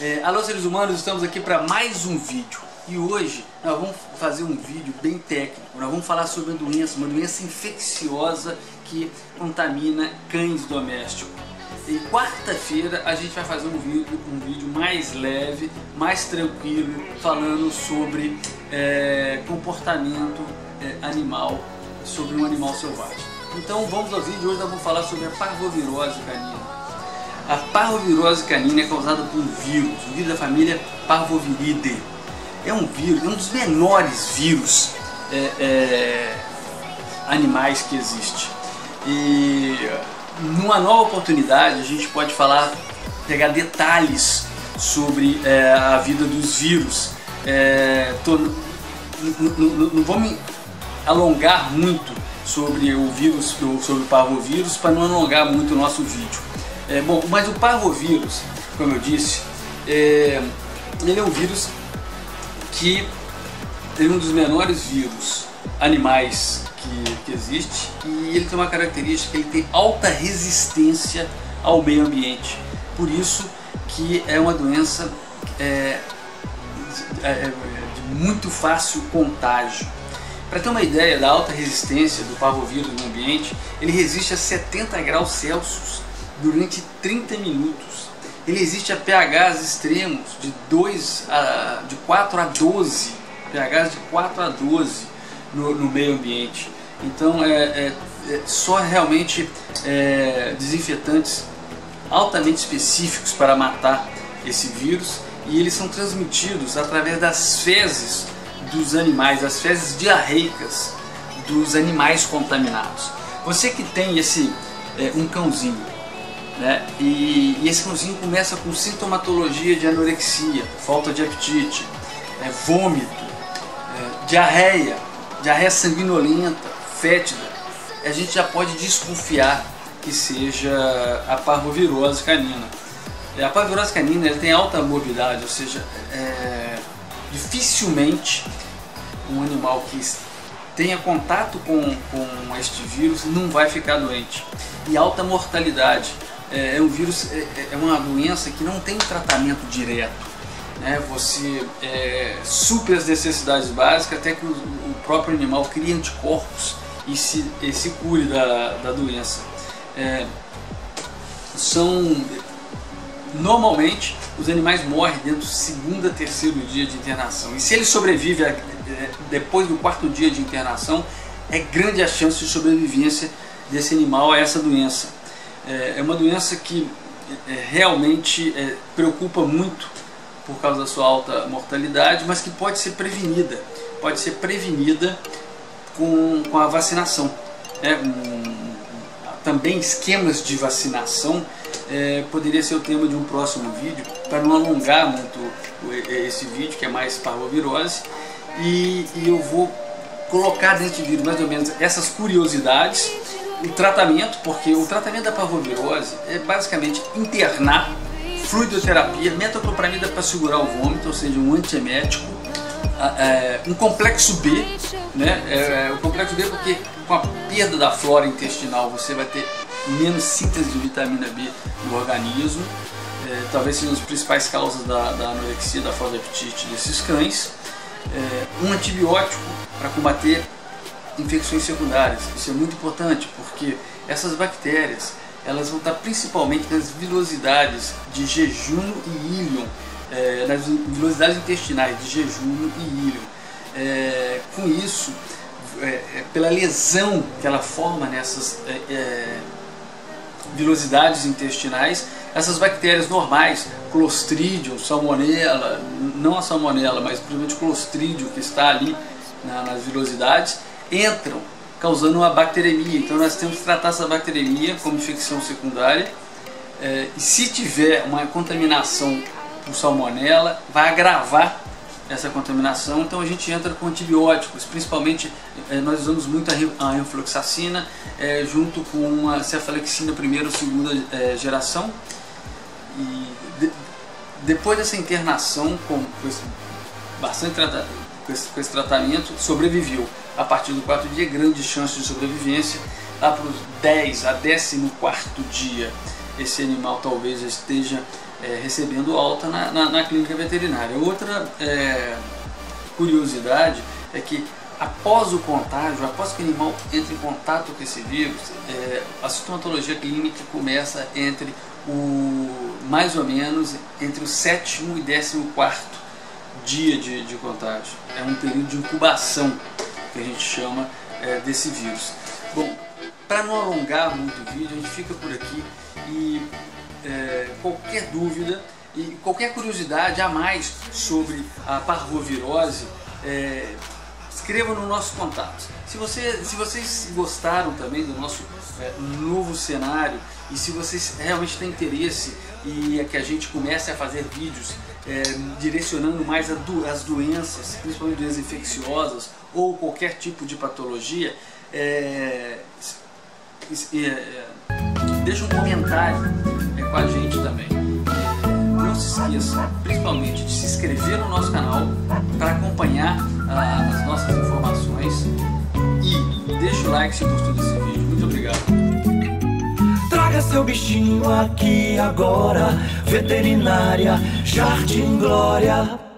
Alô seres humanos, estamos aqui para mais um vídeo e hoje nós vamos fazer um vídeo bem técnico. Nós vamos falar sobre uma doença infecciosa que contamina cães domésticos. E quarta-feira a gente vai fazer um vídeo mais leve, mais tranquilo, falando sobre comportamento animal, sobre um animal selvagem. Então vamos ao vídeo. Hoje nós vamos falar sobre a parvovirose canina. A parvovirose canina é causada por um vírus, o vírus da família Parvoviridae. É um vírus, é um dos menores vírus animais que existe. E numa nova oportunidade a gente pode pegar detalhes sobre a vida dos vírus. Não vou me alongar muito sobre o vírus, sobre o parvovírus, para não alongar muito o nosso vídeo. Bom, mas o parvovírus, como eu disse, ele é um vírus que é um dos menores vírus animais que existe, e ele tem uma característica: ele tem alta resistência ao meio ambiente. Por isso que é uma doença de muito fácil contágio. Para ter uma ideia da alta resistência do parvovírus no ambiente, ele resiste a 70 graus Celsius durante 30 minutos. Ele resiste a pHs extremos de 4 a 12, pHs de 4 a 12 no meio ambiente. Então só realmente desinfetantes altamente específicos para matar esse vírus, e eles são transmitidos através das fezes dos animais, as fezes diarreicas dos animais contaminados. Você que tem um cãozinho, né? E esse cãozinho começa com sintomatologia de anorexia, falta de apetite, vômito, diarreia sanguinolenta, fétida, a gente já pode desconfiar que seja a parvovirose canina. A parvovirose canina, ela tem alta morbidade, ou seja, dificilmente um animal que tenha contato com este vírus não vai ficar doente. E alta mortalidade. É um vírus, é uma doença que não tem tratamento direto, né? Você supre as necessidades básicas até que o próprio animal crie anticorpos e se cure da doença. Normalmente os animais morrem dentro do segundo a terceiro dia de internação, e se ele sobrevive depois do quarto dia de internação, é grande a chance de sobrevivência desse animal a essa doença. É uma doença que realmente preocupa muito por causa da sua alta mortalidade, mas que pode ser prevenida com a vacinação. Também esquemas de vacinação poderia ser o tema de um próximo vídeo, para não alongar muito esse vídeo, que é mais parvovirose, e eu vou colocar dentro do vídeo mais ou menos essas curiosidades. O tratamento, porque o tratamento da parvovirose é basicamente internar, fluidoterapia, metoclopramida para segurar o vômito, ou seja, um antiemético, um complexo B, né? O complexo B, porque com a perda da flora intestinal você vai ter menos síntese de vitamina B no organismo, talvez sejam as principais causas da anorexia, da falta de apetite desses cães. Um antibiótico para combater infecções secundárias. Isso é muito importante, porque essas bactérias elas vão estar principalmente nas vilosidades de jejum e íleon, nas vilosidades intestinais de jejum e íleon. Com isso, pela lesão que ela forma nessas vilosidades intestinais, essas bactérias normais, Clostridium, Salmonella, não a Salmonella, mas principalmente o Clostridium que está ali nas vilosidades, entram causando uma bacteremia. Então nós temos que tratar essa bacteremia como infecção secundária, e se tiver uma contaminação por salmonela, vai agravar essa contaminação. Então a gente entra com antibióticos, principalmente nós usamos muito a enfloxacina junto com a cefalexina primeira ou segunda geração. E depois dessa internação com esse tratamento, sobreviveu. A partir do quarto dia, grande chance de sobrevivência. Lá para os 10 a 14º dia, esse animal talvez esteja recebendo alta na clínica veterinária. Outra curiosidade é que após o contágio, após que o animal entra em contato com esse vírus, a sintomatologia clínica começa mais ou menos entre o 7º e 14º dia de contágio. É um período de incubação que a gente chama desse vírus. Bom, para não alongar muito o vídeo, a gente fica por aqui e qualquer dúvida e qualquer curiosidade a mais sobre a parvovirose, escreva no nosso contato. Se vocês gostaram também do nosso novo cenário e se vocês realmente têm interesse e que a gente comece a fazer vídeos direcionando mais as doenças, principalmente doenças infecciosas ou qualquer tipo de patologia, deixa um comentário com a gente também. Não se esqueça, principalmente, de se inscrever no nosso canal para acompanhar as nossas informações e deixa o like se gostou desse vídeo. Muito obrigado. Traga seu bichinho aqui agora, Veterinária Jardim Glória.